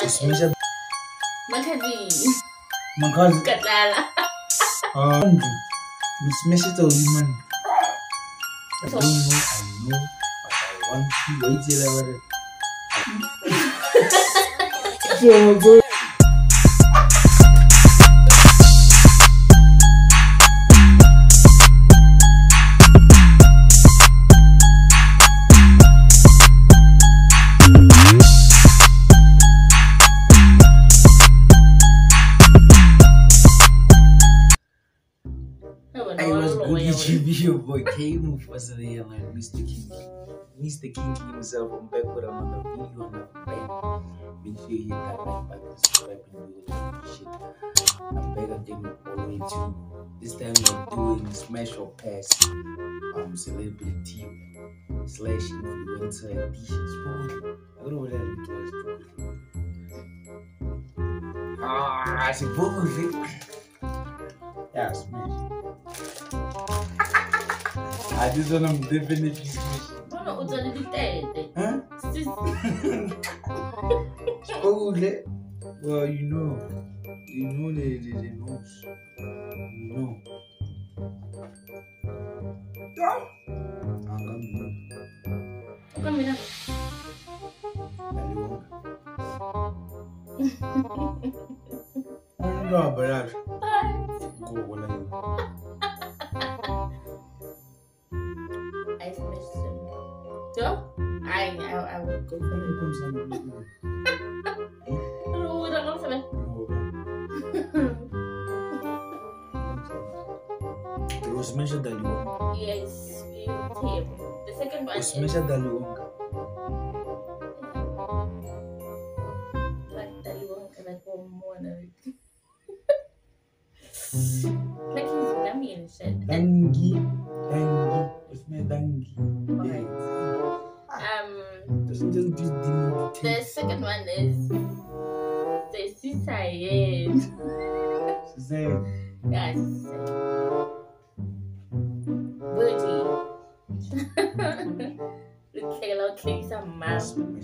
one. Makazi. Katlala. Smash it all, man. I don't know, but I want to wait till I so your boy came for the like Mr. King himself. I'm back with another video on the band. Make sure you hit that like button, subscribe, and do all that shit. I'm back again with all the way too. This time we're doing Smash or Pass. Celebrity / influencer editions. I don't know what that is. It's a bullshit. Yeah, Smash. This one I'm definitely smashing. No, it's already dead. Huh? Spoiler. Well, you know the most. No. Come here. No, but go what are you? I smashed him. So, I would go for it. No, we don't go for it. It was Smasha Daliwonga. Yes, we him. The second one is Smasha Daliwonga. Like Daliwonga, that one more than it. Like he's dummy and shit. Dangi. It's my Dangi. Doesn't just be the second one is the Sisayed. Sisayed. Yes. Booty. Look like some mask. I'm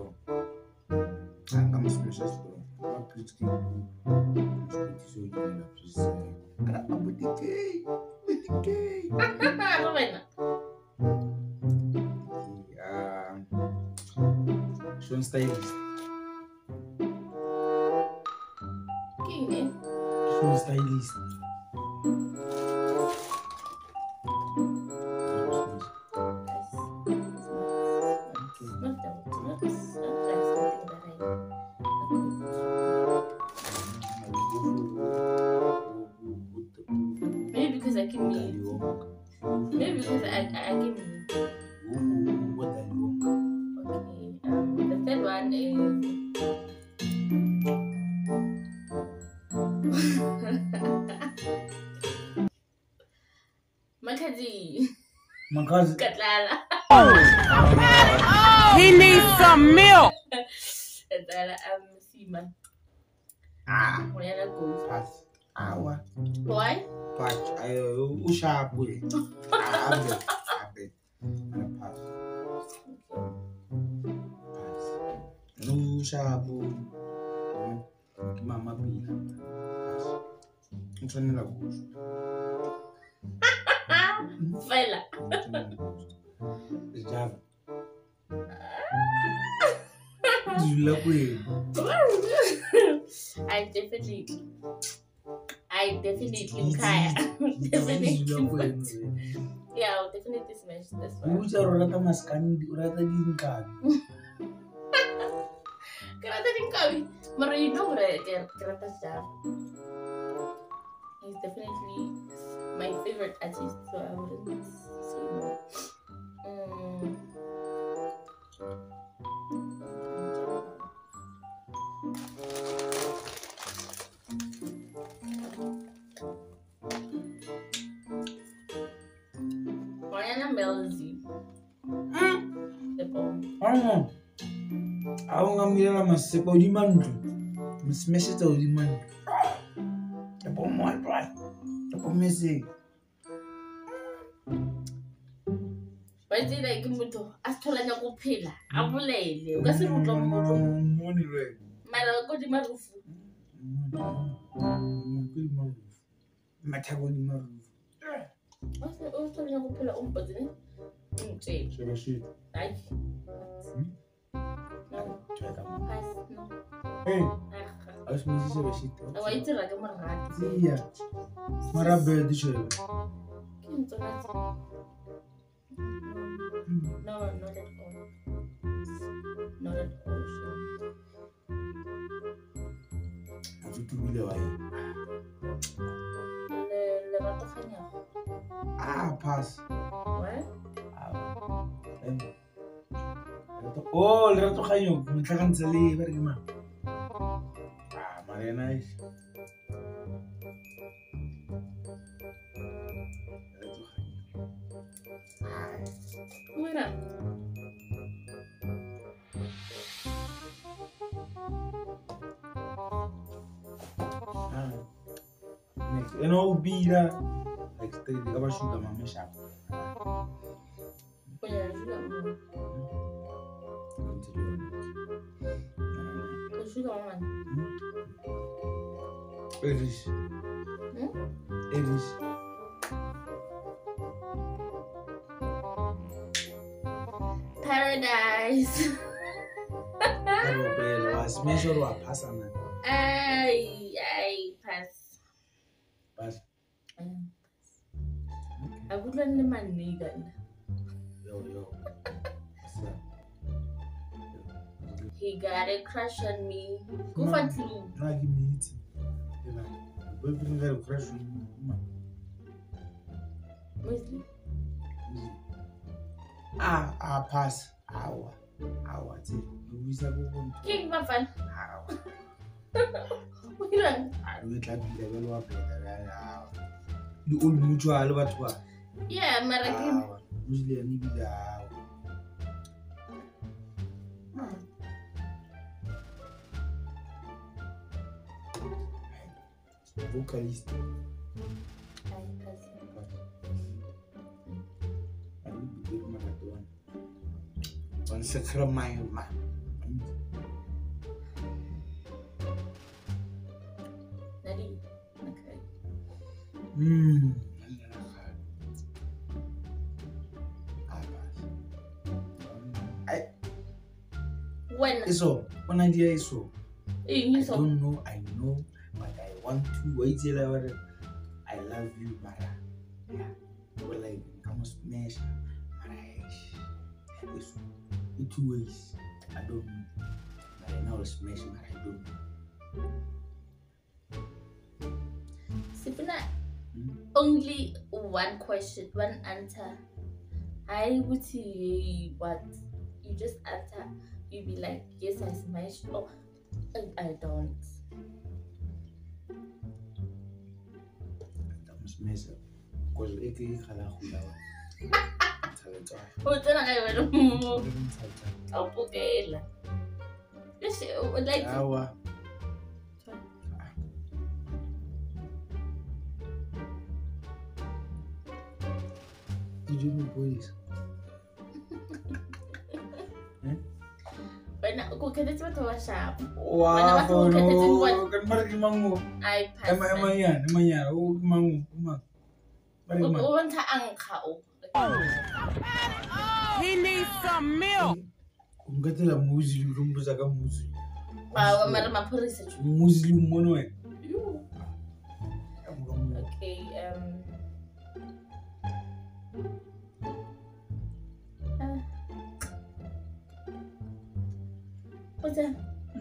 smash a straw. I'm pretty so I'm with the gay. Sean Stylist. King, eh? Sean Stylist. Maybe because I can be. Maybe because I can. What are you? Okay. The third one is. Makazi. Katlala. He needs some milk. Katlala. Seaman. Where I go? Pass. Awa. Why? Patch. Ushabule. Abe. And pass. Pass. Ushabu. Mama Bila. Pass. Mfanela kuzo. Fela. Java. You love it. I definitely Kaya. Definitely. Yeah, I'll definitely smash this one. Which are rather mascani, rather didn't come. Karata didn't come. But you know what Karata Star. He's definitely my favorite artist, so I wouldn't say no. Melzy. The bomb. I want to get my sip of the mandu. Smash it out the mandu. The bomb one try. The bomb is it. But it's like Muto, as tall as a pilla. I will lay you. That's a money red. Mara go di marufu. Mathako di marufu. O so le go phela o mpotse ne? Ntse. Sheba shit. Ai. No. Tsheka mo. Pass no. Hey, a se mo sheba shit. Wa itira ka morati. Tsiya. Mara be di sheba. Ke ntona. No, not at all. Not at all. A tu bile wa yi. Le rato khanyago. Pass. What? Oh, le rato khanyo, mtlhagantsha le ba re ma. Mara nice. Mira. No bira like straight ka ba sugar mama shop. Oya, sugar mama. Sugar mama. Elvis. Elvis. Paradise. Hello, Bella. Was measure wa pass na. Ay, pass. Pass. Akudla le maniga. Yo. He got a crush on me. Go for clue. Na give me it. Boyfriend got a crush on me. Mostly. Pass. Awa. Ti. Luisa go go. King Mafan. Awa. Mira. We tla bile ba lo apela. Di old mutual batho ba. Yeah, American. Usually ni bile awa. Vocalist. One secret mind ma. Nadi. Okay. When? So, one idea is so. I So. don't know, I know, but I want to. Wait till I love you, Mara. Yeah. Well, like, come on, smash. Mara. It's in 2 ways. I don't know. But now smash, Mara. I don't know. Sipuna, only one question, one answer. I would say what you just answer. You be like, yes, I smashed. Oh, I don't. Smash. Because it is a Oh, then I will move. Oh, okay. Like. Did you know police? Kung kaya ito ito siya. Wow, no. Kan marami mango. Ay, pass. Emang yan. Oh, mango. Uwan sa angkao. He needs some milk. Kung katila Muslim, rumbusa ka Muslim. Wow, marama po research. Muslim mo no eh. Okay, what's that?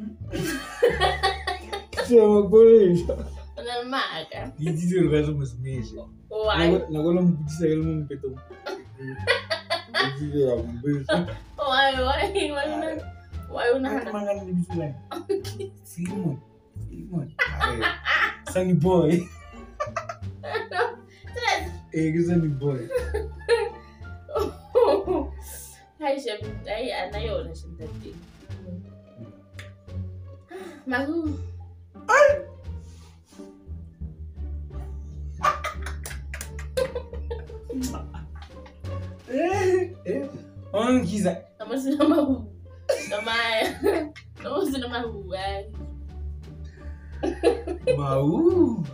Siya mag-police. Ano maaga? Hindi sila ka sa mas mesya. Why? Nakulang sa ilmong pitong. Hindi sila mag-police. Why na? Ano mga nalibis sila? Film mo. Sunny boy. Sunny boy. Hi, Chef. Ay, anayo na siya dati. Mahu. On kiza. Naman sila mahu. Naman sila mahu. Why? Mau.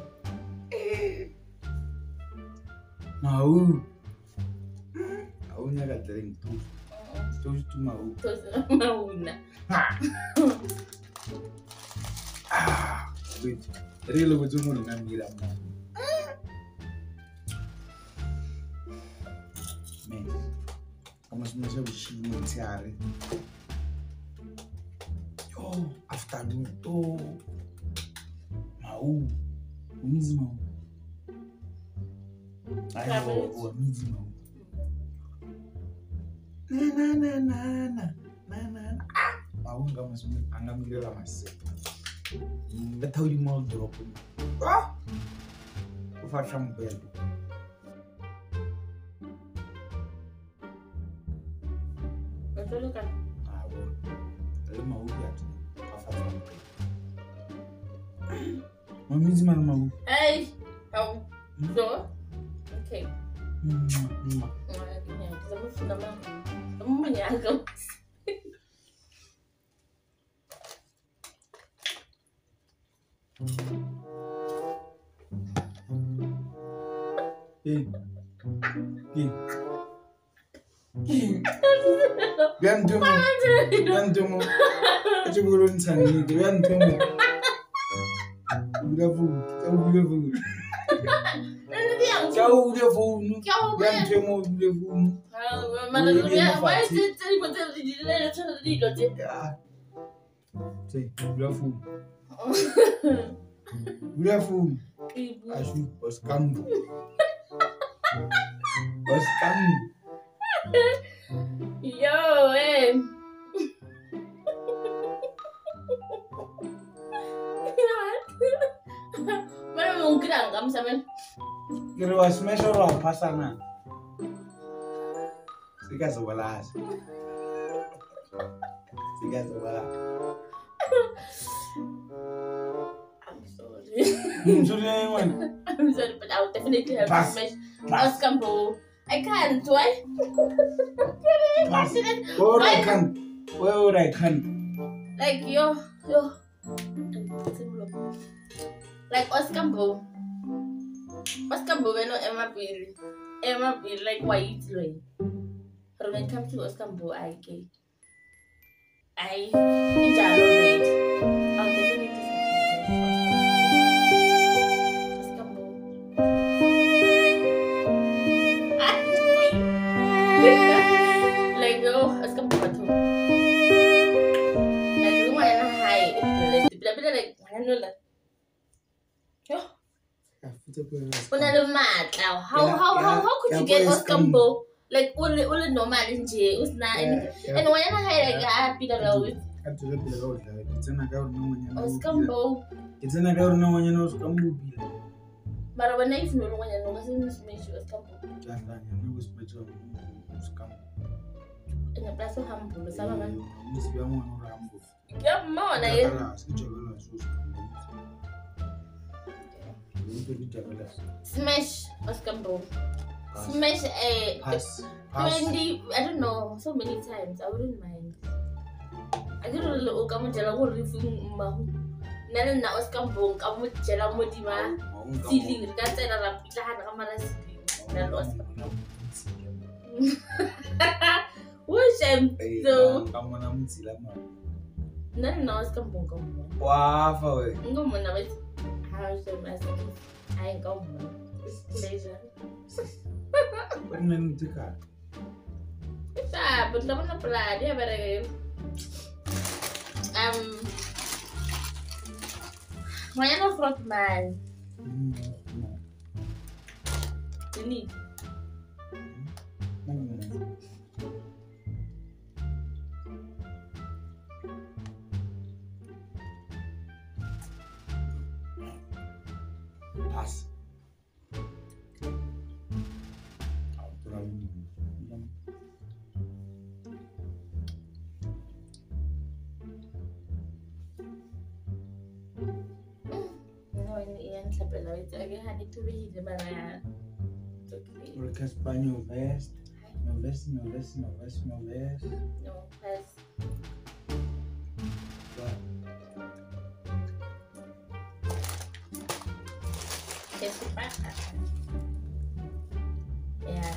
Mau. Aunya ka drink tu. Tu mau. Terus mau na. Wait. Real go jumu na mira mo. Man. Kamu semasa ushini ntiare. Yo, afternoon to. Mau. Umizi mau. Ayo, umizi mau. Na. Mau kamu semua angamila masih. Betul di mall drop. Ufasha mbele. Betul kan? Bon. Ele mau ya tu. Afasha mbele. Mamizi mau. Hey, oh, so, okay. Kamu menyangka. Gantumu. Acho que eu não sabia. Gantumu. Udavu. Kau udavu. Gantumu udavu. Mana tu dia? Why is it tadi macam di dalam cara di dote? Udavu. Acho oskambu. Yo, mana mau gerang kamu sama? Kira was measure orang pasana. Siga sebelas. I'm sorry. I'm sorry, but I would definitely have to smash Oskambo. I can't. Why? Why would I can't? Like yo. Like Oskambo, when Emma be like white line. But when it comes to Oskambo, I jalo red. I'll definitely Oskambo. Like Oskambo too. Like you want to hide. Like like. How could you get Oskambo? Like all normal in J was not and when I had a bit of Oskambo. It's an ago no one knows Oskambo. But when I know when I know Oskambo. In a place of humble, some yeah, more smash Oskambo. Smash a pass. 20, I don't know, so many times. I wouldn't mind. I don't know, kamu jalan ko rifung mahu. Nana na Oskambo, kamu jalan mo di ma ceiling. Kasi narapilahan na kamara ceiling. Nana Oskambo. Washem so. Kamu namun sila mo. Nana na Oskambo kamu. Wafa we. Kamu na ba? How's the message? I ain't kamu. Pleasure. When men take her. But naman na pala, dia barangay. Ngayon na frontman. Ini. Pass. Porque español ves, no ves. No, pass. Yeah.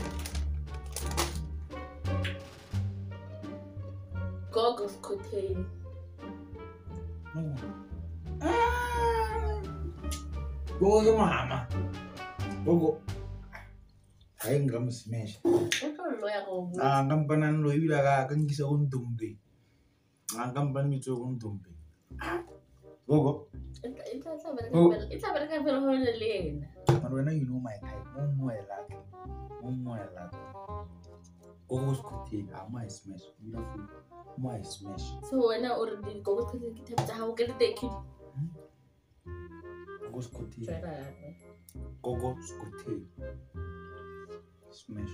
Goggles contain. No. Gogo ke mama. Gogo. Hayi ngamsmash. Lawyer go. Ngampanan lo ibila ka ngisa undumbe. Ngampani mitso undumbe. Gogo. It's a better for the lane. When you know my type, more like Gogo's could my smash. Beautiful. My smash. So when I already go to the kitab, how can I take it? Gogo's could Gogo's could smash.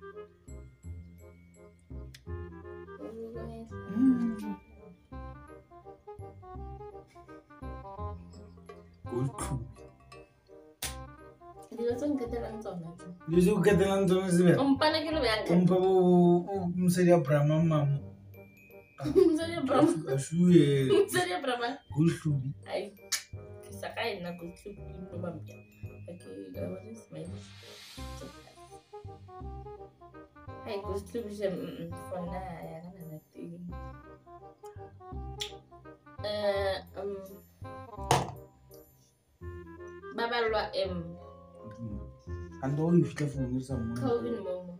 Dizu ketelan zona zibe. Umpana kilo bianca. Umseria Brahma mamu. Umseria Brahma. Ashuye. Umseria Brahma. Gulshubi. Ay. Sakai na gulshubi no bambia. Okay, what is my? Ay, gulshubi jem for na ya kana nati. Babalwa Ando you fika funu someone. Calvin Momo.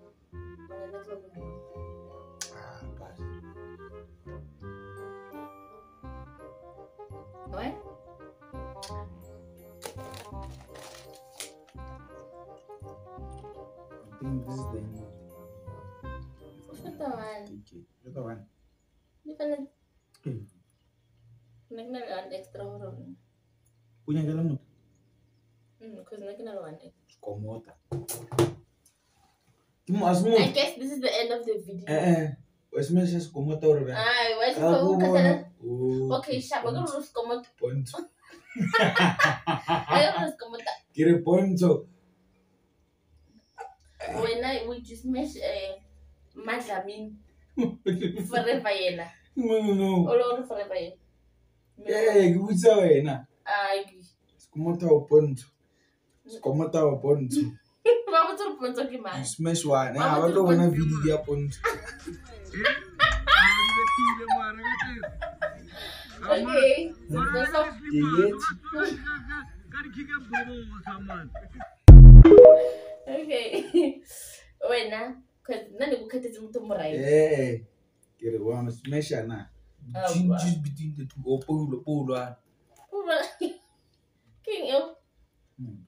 Pass. What? I think this is the end. What's the one? Okay, the one. Different. Nagnagaan extra horror. Punya jalan mo. Because nagnagaan extra. Komota. I guess this is the end of the video. Wes meses komota ora. Ay, why so katana? Okay, shaba ko rus komot. Poncho. Ayo rus komota. Kire poncho. When we just mesh madlamin forever yena. No. Olo forever yena. Kubuza wena. Ay. Komota o poncho. Komota o poncho. Vamos to poncho ki man. Smash one. Abantu wana video ya poncho. Okay. Okay. Wena, cause nani bukatezi mtu murai. Kire wa smash na. Just between the two. Polo. King yo.